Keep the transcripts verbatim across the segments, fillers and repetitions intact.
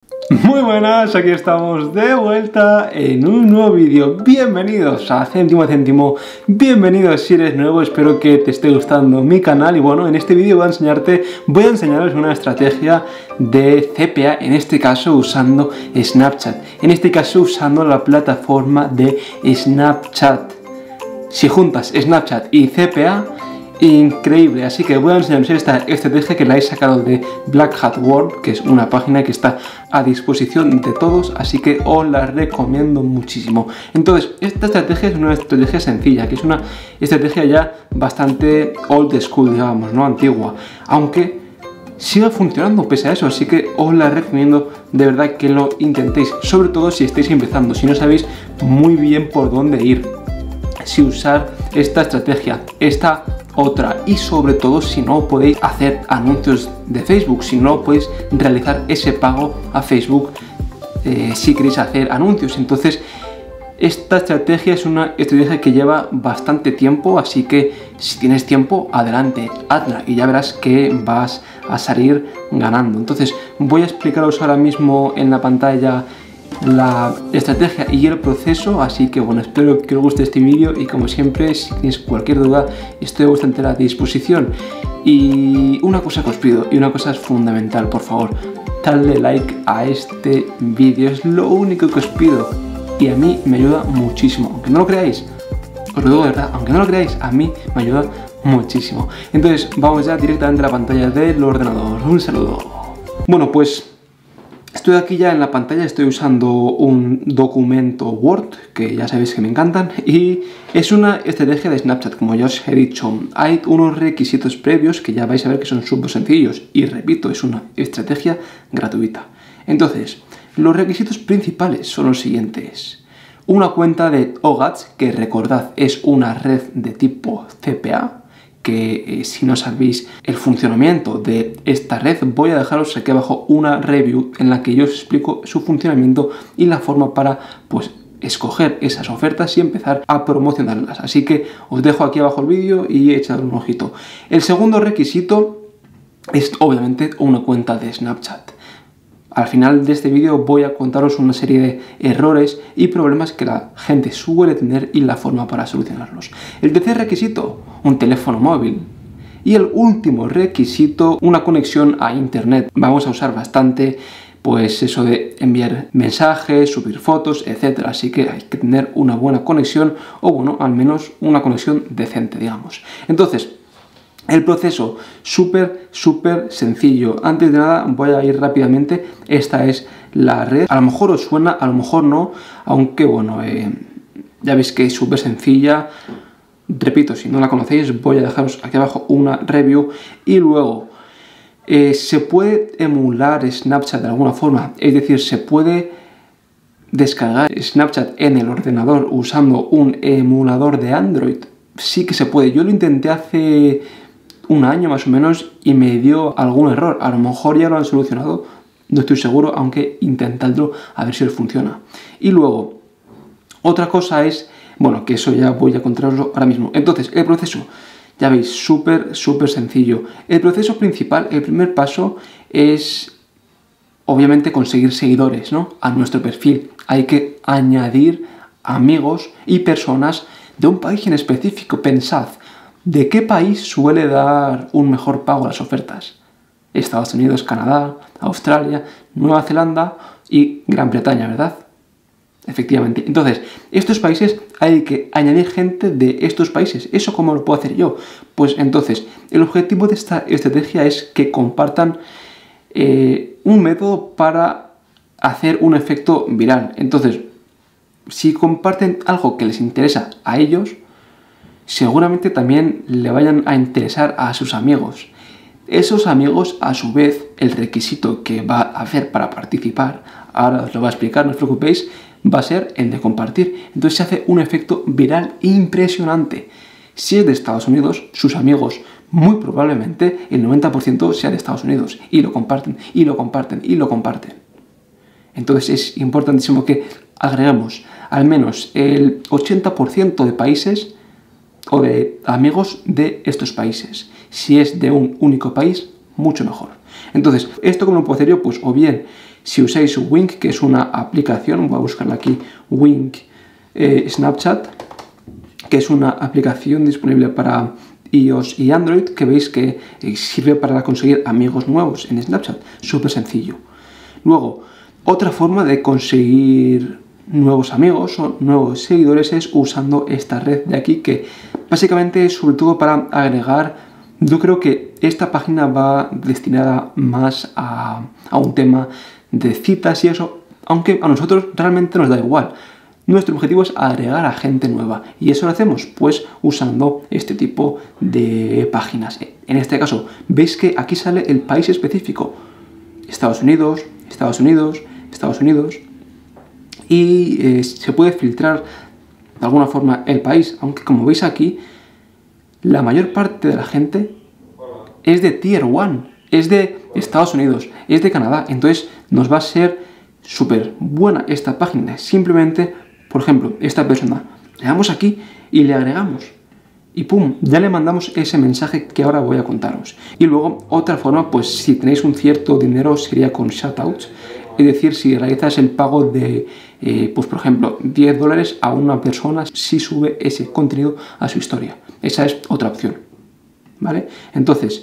Muy buenas, aquí estamos de vuelta en un nuevo vídeo. Bienvenidos a Céntimo a Céntimo, bienvenidos si eres nuevo, espero que te esté gustando mi canal. Y bueno, en este vídeo voy a enseñarte, voy a enseñaros una estrategia de C P A, en este caso usando Snapchat, en este caso usando la plataforma de Snapchat. Si juntas Snapchat y C P A, increíble, así que voy a enseñaros esta estrategia que la he sacado de Black Hat World, que es una página que está a disposición de todos, así que os la recomiendo muchísimo. Entonces, esta estrategia es una estrategia sencilla, que es una estrategia ya bastante old school, digamos, no antigua, aunque siga funcionando pese a eso, así que os la recomiendo de verdad que lo intentéis, sobre todo si estáis empezando, si no sabéis muy bien por dónde ir, si usar esta estrategia, esta otra, y sobre todo si no podéis hacer anuncios de Facebook, si no podéis realizar ese pago a Facebook eh, si queréis hacer anuncios. Entonces esta estrategia es una estrategia que lleva bastante tiempo, así que si tienes tiempo, adelante, hazla y ya verás que vas a salir ganando. Entonces voy a explicaros ahora mismo en la pantalla la estrategia y el proceso, así que bueno, espero que os guste este vídeo y como siempre, si tenéis cualquier duda, estoy a vuestra entera disposición. Y una cosa que os pido, y una cosa es fundamental, por favor, dadle like a este vídeo, es lo único que os pido y a mí me ayuda muchísimo, aunque no lo creáis, os lo digo de verdad, aunque no lo creáis, a mí me ayuda muchísimo. Entonces vamos ya directamente a la pantalla del ordenador. Un saludo. Bueno, pues estoy aquí ya en la pantalla, estoy usando un documento Word, que ya sabéis que me encantan, y es una estrategia de Snapchat, como ya os he dicho. Hay unos requisitos previos que ya vais a ver que son súper sencillos, y repito, es una estrategia gratuita. Entonces, los requisitos principales son los siguientes. Una cuenta de O G A T S, que recordad es una red de tipo C P A, que eh, si no sabéis el funcionamiento de esta red, voy a dejaros aquí abajo una review en la que yo os explico su funcionamiento y la forma para pues escoger esas ofertas y empezar a promocionarlas. Así que os dejo aquí abajo el vídeo y echad un ojito. El segundo requisito es obviamente una cuenta de Snapchat. Al final de este vídeo voy a contaros una serie de errores y problemas que la gente suele tener y la forma para solucionarlos. El tercer requisito, un teléfono móvil. Y el último requisito, una conexión a internet. Vamos a usar bastante pues eso de enviar mensajes, subir fotos, etcétera. Así que hay que tener una buena conexión o bueno, al menos una conexión decente, digamos. Entonces, el proceso súper, súper sencillo. Antes de nada voy a ir rápidamente. Esta es la red. A lo mejor os suena, a lo mejor no. Aunque bueno, eh, ya veis que es súper sencilla. Repito, si no la conocéis, voy a dejaros aquí abajo una review. Y luego, eh, se puede emular Snapchat de alguna forma. Es decir, se puede descargar Snapchat en el ordenador usando un emulador de Android. Sí que se puede. Yo lo intenté hace un año más o menos y me dio algún error. A lo mejor ya lo han solucionado, no estoy seguro, aunque intentadlo a ver si os funciona. Y luego, otra cosa es, bueno, que eso ya voy a contaroslo ahora mismo. Entonces, el proceso, ya veis, súper, súper sencillo. El proceso principal, el primer paso es, obviamente, conseguir seguidores, ¿no? A nuestro perfil. Hay que añadir amigos y personas de un país en específico. Pensad, ¿de qué país suele dar un mejor pago a las ofertas? Estados Unidos, Canadá, Australia, Nueva Zelanda y Gran Bretaña, ¿verdad? Efectivamente. Entonces, estos países hay que añadir gente de estos países. ¿Eso cómo lo puedo hacer yo? Pues entonces, el objetivo de esta estrategia es que compartan eh, un método para hacer un efecto viral. Entonces, si comparten algo que les interesa a ellos, seguramente también le vayan a interesar a sus amigos. Esos amigos, a su vez, el requisito que va a hacer para participar, ahora os lo voy a explicar, no os preocupéis, va a ser el de compartir. Entonces se hace un efecto viral impresionante. Si es de Estados Unidos, sus amigos, muy probablemente el noventa por ciento sea de Estados Unidos. Y lo comparten, y lo comparten, y lo comparten. Entonces es importantísimo que agreguemos al menos el ochenta por ciento de países o de amigos de estos países. Si es de un único país, mucho mejor. Entonces, ¿esto cómo lo puedo hacer yo? Pues o bien Si usáis Wink, que es una aplicación, voy a buscarla aquí, Wink eh, Snapchat, que es una aplicación disponible para iOS y Android, que veis que sirve para conseguir amigos nuevos en Snapchat. Súper sencillo. Luego, otra forma de conseguir nuevos amigos o nuevos seguidores es usando esta red de aquí, que básicamente es sobre todo para agregar. Yo creo que esta página va destinada más a, a un tema de citas y eso, aunque a nosotros realmente nos da igual. Nuestro objetivo es agregar a gente nueva. ¿Y eso lo hacemos? Pues usando este tipo de páginas. En este caso, veis que aquí sale el país específico. Estados Unidos, Estados Unidos, Estados Unidos. Y eh, se puede filtrar de alguna forma el país. Aunque como veis aquí, la mayor parte de la gente es de Tier uno. Es de Estados Unidos, es de Canadá. Entonces nos va a ser súper buena esta página. Simplemente, por ejemplo, esta persona, le damos aquí y le agregamos. Y pum, ya le mandamos ese mensaje que ahora voy a contaros. Y luego, otra forma, pues si tenéis un cierto dinero, sería con shoutouts. Es decir, si realizas el pago de, eh, pues por ejemplo, diez dólares a una persona si sube ese contenido a su historia. Esa es otra opción. ¿Vale? Entonces,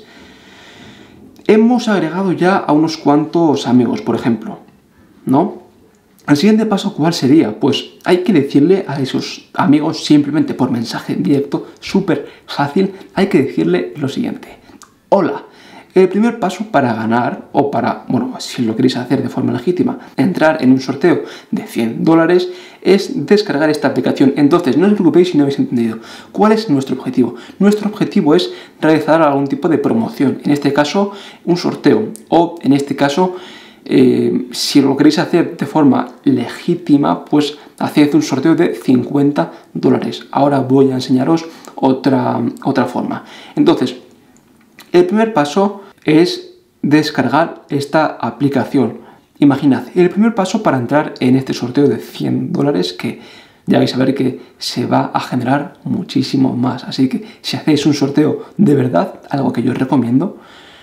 hemos agregado ya a unos cuantos amigos, por ejemplo, ¿no? El siguiente paso, ¿cuál sería? Pues hay que decirle a esos amigos simplemente por mensaje directo, súper fácil, hay que decirle lo siguiente. Hola. El primer paso para ganar, o para, bueno, si lo queréis hacer de forma legítima, entrar en un sorteo de cien dólares, es descargar esta aplicación. Entonces, no os preocupéis si no habéis entendido. ¿Cuál es nuestro objetivo? Nuestro objetivo es realizar algún tipo de promoción. En este caso, un sorteo. O, en este caso, eh, si lo queréis hacer de forma legítima, pues haced un sorteo de cincuenta dólares. Ahora voy a enseñaros otra, otra forma. Entonces, el primer paso es descargar esta aplicación. Imaginad, el primer paso para entrar en este sorteo de cien dólares, que ya vais a ver que se va a generar muchísimo más. Así que si hacéis un sorteo de verdad, algo que yo os recomiendo,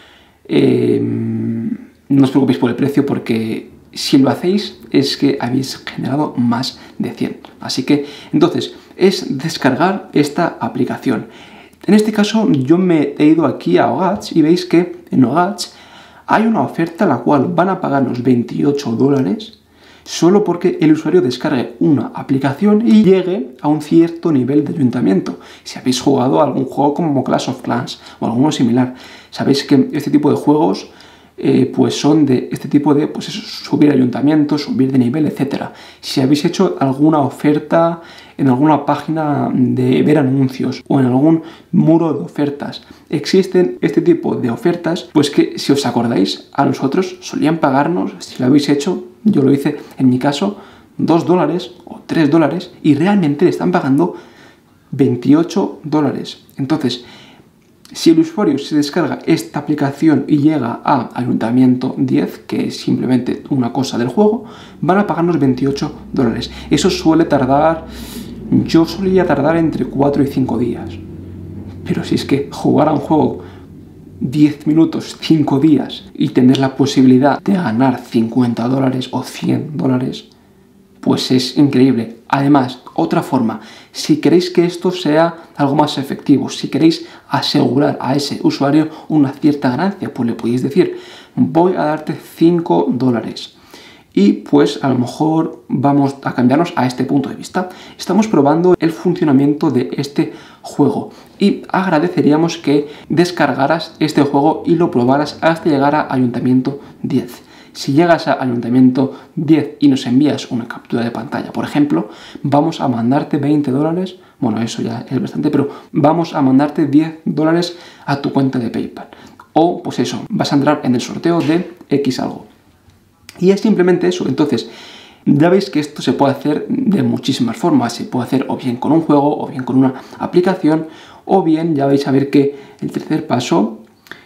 eh, no os preocupéis por el precio, porque si lo hacéis es que habéis generado más de cien. Así que, entonces, es descargar esta aplicación. En este caso yo me he ido aquí a Ogats y veis que en Ogats hay una oferta la cual van a pagarnos veintiocho dólares solo porque el usuario descargue una aplicación y llegue a un cierto nivel de ayuntamiento. Si habéis jugado a algún juego como Clash of Clans o alguno similar, sabéis que este tipo de juegos eh, pues son de este tipo de pues eso, subir ayuntamientos, subir de nivel, etcétera. Si habéis hecho alguna oferta en alguna página de ver anuncios o en algún muro de ofertas, existen este tipo de ofertas, pues que si os acordáis, a nosotros solían pagarnos, si lo habéis hecho, yo lo hice en mi caso, dos dólares o tres dólares y realmente le están pagando veintiocho dólares. Entonces, si el usuario se descarga esta aplicación y llega a Ayuntamiento diez, que es simplemente una cosa del juego, van a pagarnos veintiocho dólares. Eso suele tardar, yo solía tardar entre cuatro y cinco días. Pero si es que jugar a un juego diez minutos, cinco días y tener la posibilidad de ganar cincuenta dólares o cien dólares, pues es increíble. Además, otra forma, si queréis que esto sea algo más efectivo, si queréis asegurar a ese usuario una cierta ganancia, pues le podéis decir, voy a darte cinco dólares. Y pues a lo mejor vamos a cambiarnos a este punto de vista. Estamos probando el funcionamiento de este juego y agradeceríamos que descargaras este juego y lo probaras hasta llegar a Ayuntamiento diez. Si llegas a Ayuntamiento diez y nos envías una captura de pantalla, por ejemplo, vamos a mandarte veinte dólares, bueno, eso ya es bastante, pero vamos a mandarte diez dólares a tu cuenta de PayPal. O, pues eso, vas a entrar en el sorteo de X algo. Y es simplemente eso. Entonces, ya veis que esto se puede hacer de muchísimas formas. Se puede hacer o bien con un juego, o bien con una aplicación, o bien ya vais a ver que el tercer paso,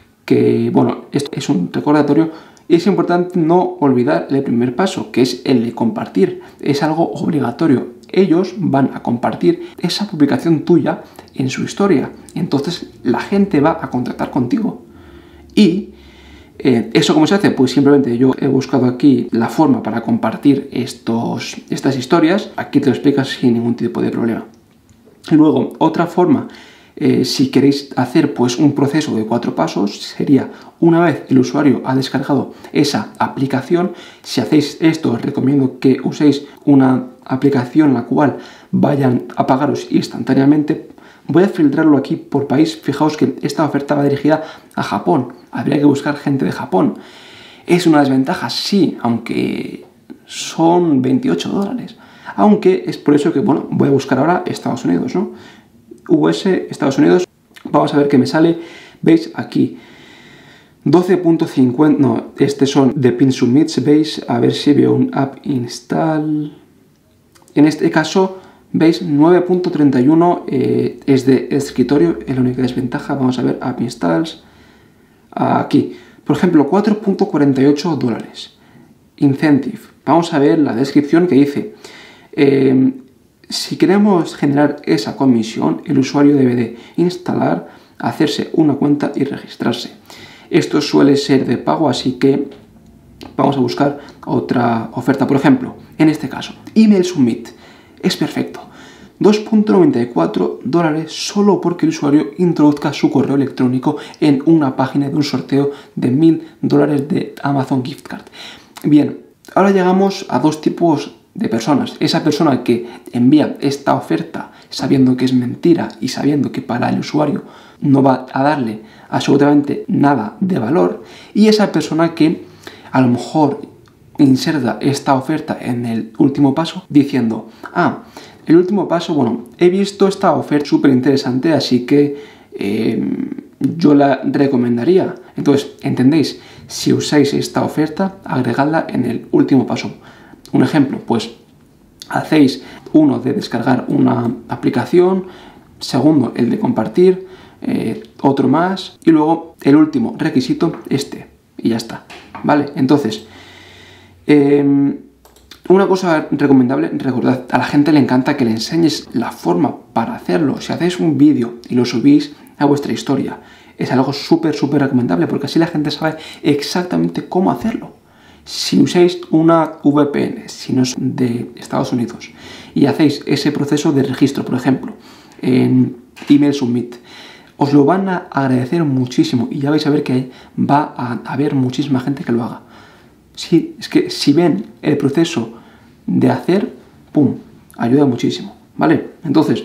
que, bueno, esto es un recordatorio, es importante no olvidar el primer paso, que es el de compartir. Es algo obligatorio. Ellos van a compartir esa publicación tuya en su historia. Entonces la gente va a contactar contigo. Y Eh, ¿Eso cómo se hace? Pues simplemente yo he buscado aquí la forma para compartir estos, estas historias. Aquí te lo explicas sin ningún tipo de problema. Luego, otra forma, eh, si queréis hacer pues un proceso de cuatro pasos, sería una vez el usuario ha descargado esa aplicación. Si hacéis esto, os recomiendo que uséis una aplicación en la cual vayan a pagaros instantáneamente. Voy a filtrarlo aquí por país. Fijaos que esta oferta va dirigida a Japón. Habría que buscar gente de Japón. ¿Es una desventaja? Sí, aunque son veintiocho dólares. Aunque es por eso que, bueno, voy a buscar ahora Estados Unidos, ¿no? U S, Estados Unidos. Vamos a ver qué me sale. ¿Veis? Aquí. doce punto cincuenta. No, estos son de Pin Submits. ¿Veis? A ver si veo un app install. En este caso, ¿veis? nueve punto treinta y uno eh, es de escritorio. Es la única desventaja. Vamos a ver app installs. Aquí. Por ejemplo, cuatro punto cuarenta y ocho dólares. Incentive. Vamos a ver la descripción que dice. Eh, si queremos generar esa comisión, el usuario debe de instalar, hacerse una cuenta y registrarse. Esto suele ser de pago, así que vamos a buscar otra oferta. Por ejemplo, en este caso, Email Submit. Es perfecto. dos punto noventa y cuatro dólares solo porque el usuario introduzca su correo electrónico en una página de un sorteo de mil dólares de Amazon Gift Card. Bien, ahora llegamos a dos tipos de personas. Esa persona que envía esta oferta sabiendo que es mentira y sabiendo que para el usuario no va a darle absolutamente nada de valor, y esa persona que a lo mejor inserta esta oferta en el último paso diciendo, ah, el último paso, bueno, he visto esta oferta súper interesante, así que eh, yo la recomendaría. Entonces, ¿entendéis? Si usáis esta oferta, agregadla en el último paso. Un ejemplo, pues hacéis uno de descargar una aplicación, segundo el de compartir, eh, otro más, y luego el último requisito, este, y ya está, ¿vale? Entonces, eh, una cosa recomendable, recordad, a la gente le encanta que le enseñes la forma para hacerlo. Si hacéis un vídeo y lo subís a vuestra historia, es algo súper, súper recomendable, porque así la gente sabe exactamente cómo hacerlo. Si usáis una V P N, si no es de Estados Unidos, y hacéis ese proceso de registro, por ejemplo, en Email Submit, os lo van a agradecer muchísimo y ya vais a ver que va a haber muchísima gente que lo haga. Sí, es que si ven el proceso de hacer, ¡pum!, ayuda muchísimo, ¿vale? Entonces,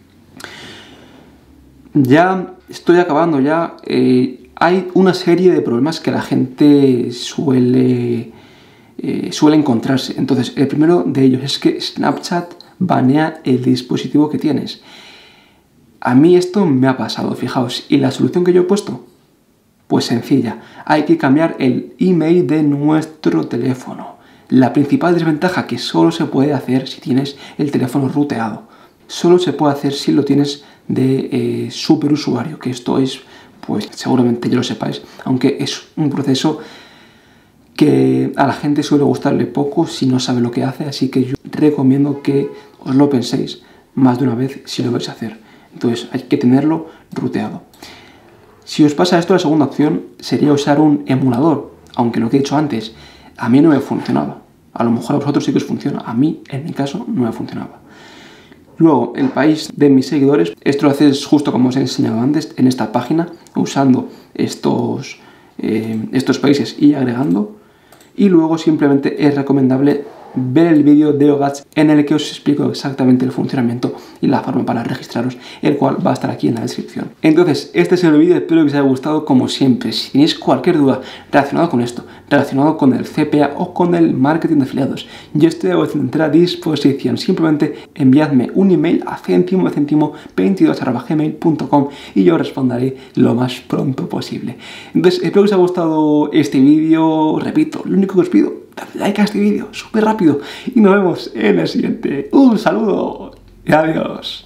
ya estoy acabando, ya eh, hay una serie de problemas que la gente suele, eh, suele encontrarse. Entonces, el primero de ellos es que Snapchat banea el dispositivo que tienes. A mí esto me ha pasado, fijaos, y la solución que yo he puesto, pues sencilla, hay que cambiar el email de nuestro teléfono. La principal desventaja que solo se puede hacer si tienes el teléfono ruteado. Solo se puede hacer si lo tienes de eh, superusuario, que esto es, pues seguramente ya lo sepáis, aunque es un proceso que a la gente suele gustarle poco si no sabe lo que hace, así que yo recomiendo que os lo penséis más de una vez si lo vais a hacer. Entonces hay que tenerlo ruteado. Si os pasa esto, la segunda opción sería usar un emulador, aunque lo que he dicho antes, a mí no me funcionaba. A lo mejor a vosotros sí que os funciona, a mí, en mi caso, no me funcionaba. Luego, el país de mis seguidores, esto lo haces justo como os he enseñado antes, en esta página, usando estos, eh, estos países y agregando. Y luego simplemente es recomendable ver el vídeo de Ogats en el que os explico exactamente el funcionamiento y la forma para registraros, el cual va a estar aquí en la descripción. Entonces, este es el vídeo, espero que os haya gustado como siempre. Si tenéis cualquier duda relacionada con esto, relacionado con el C P A o con el marketing de afiliados, yo estoy a vuestra entera disposición. Simplemente enviadme un email a céntimo céntimo veintidós arroba gmail punto com y yo responderé lo más pronto posible. Entonces, espero que os haya gustado este vídeo. Repito, lo único que os pido, dadle like a este vídeo, súper rápido, y nos vemos en el siguiente. Un saludo y adiós.